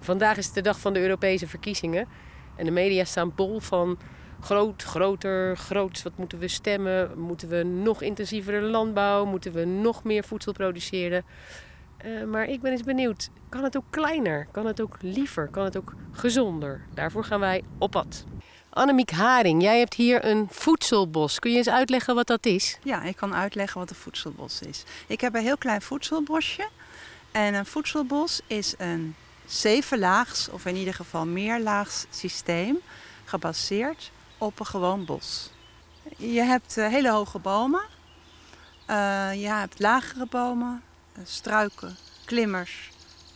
Vandaag is het de dag van de Europese verkiezingen. En de media staan bol van groot, groter, groots. Wat moeten we stemmen? Moeten we nog intensievere landbouw? Moeten we nog meer voedsel produceren? Maar ik ben eens benieuwd, kan het ook kleiner? Kan het ook liever? Kan het ook gezonder? Daarvoor gaan wij op pad. Annemiek Haring, jij hebt hier een voedselbos. Kun je eens uitleggen wat dat is? Ja, ik kan uitleggen wat een voedselbos is. Ik heb een heel klein voedselbosje. En een voedselbos is een 7-laags, of in ieder geval meerlaags systeem, gebaseerd op een gewoon bos. Je hebt hele hoge bomen. Je hebt lagere bomen, struiken, klimmers,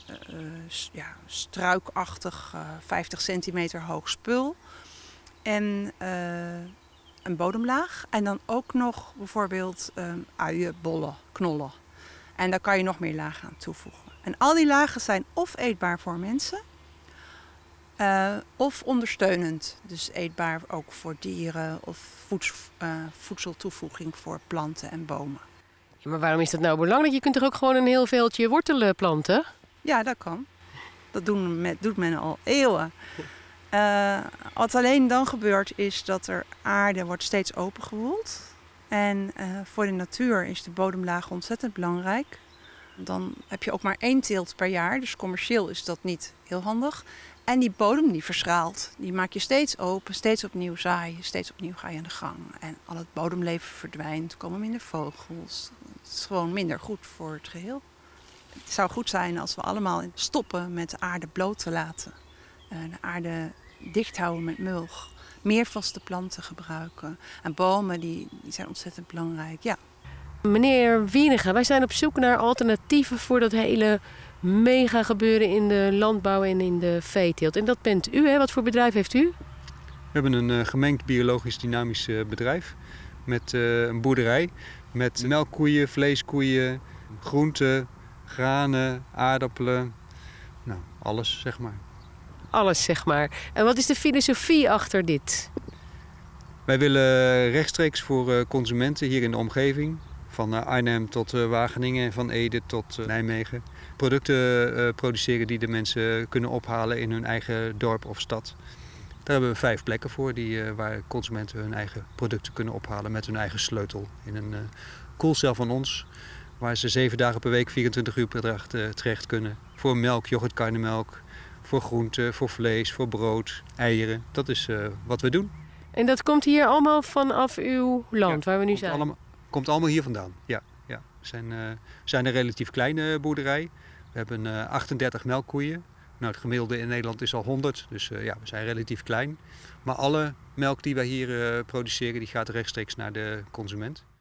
struikachtig 50 centimeter hoog spul. En een bodemlaag. En dan ook nog bijvoorbeeld uien, bollen, knollen. En daar kan je nog meer lagen aan toevoegen. En al die lagen zijn of eetbaar voor mensen, of ondersteunend. Dus eetbaar ook voor dieren of voedseltoevoeging voor planten en bomen. Ja, maar waarom is dat nou belangrijk? Je kunt toch ook gewoon een heel veeltje wortelen planten? Ja, dat kan. Dat doet men al eeuwen. Wat alleen dan gebeurt is dat er aarde wordt steeds opengewoeld. En voor de natuur is de bodemlaag ontzettend belangrijk. Dan heb je ook maar 1 teelt per jaar, dus commercieel is dat niet heel handig. En die bodem die verschraalt, die maak je steeds open, steeds opnieuw zaaien, steeds opnieuw ga je aan de gang. En al het bodemleven verdwijnt, komen minder vogels. Het is gewoon minder goed voor het geheel. Het zou goed zijn als we allemaal stoppen met de aarde bloot te laten. De aarde dicht houden met mulch. Meer vaste planten gebruiken. En bomen die zijn ontzettend belangrijk. Ja. Meneer Wieringa, wij zijn op zoek naar alternatieven voor dat hele mega gebeuren in de landbouw en in de veeteelt. En dat bent u, hè? Wat voor bedrijf heeft u? We hebben een gemengd biologisch dynamisch bedrijf met een boerderij met melkkoeien, vleeskoeien, groenten, granen, aardappelen. Nou, alles zeg maar. Alles, zeg maar. En wat is de filosofie achter dit? Wij willen rechtstreeks voor consumenten hier in de omgeving, van Arnhem tot Wageningen, van Ede tot Nijmegen, producten produceren die de mensen kunnen ophalen in hun eigen dorp of stad. Daar hebben we 5 plekken voor waar consumenten hun eigen producten kunnen ophalen met hun eigen sleutel. In een koelcel van ons, waar ze 7 dagen per week, 24 uur per dag terecht kunnen. Voor melk, yoghurt, karnemelk, voor groenten, voor vlees, voor brood, eieren. Dat is wat we doen. En dat komt hier allemaal vanaf uw land, waar we nu zijn? Komt allemaal hier vandaan, ja. We zijn een relatief kleine boerderij. We hebben 38 melkkoeien. Nou, het gemiddelde in Nederland is al 100, dus we zijn relatief klein. Maar alle melk die wij hier produceren, die gaat rechtstreeks naar de consument.